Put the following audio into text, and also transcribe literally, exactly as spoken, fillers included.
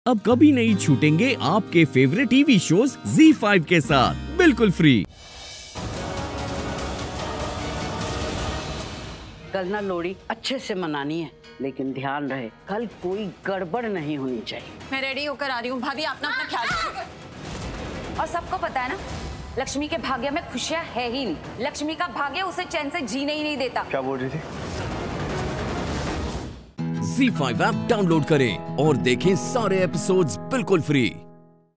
अब कभी नहीं छूटेंगे आपके favourite TV shows Zee five के साथ बिल्कुल फ्री। कल ना लोहड़ी अच्छे से मनानी है, लेकिन ध्यान रहे कल कोई गड़बड़ नहीं होनी चाहिए। मैं रेडी होकर आ रही हूँ भाभी, अपना अपना ख्याल रखिए। और सबको पता है ना, लक्ष्मी के भाग्य में खुशियां है ही नहीं। लक्ष्मी का भाग्य उसे चैन से जीने ही नहीं देता। क्या बोल रही थी? ज़ी फाइव ऐप डाउनलोड करें और देखें सारे एपिसोड्स बिल्कुल फ्री।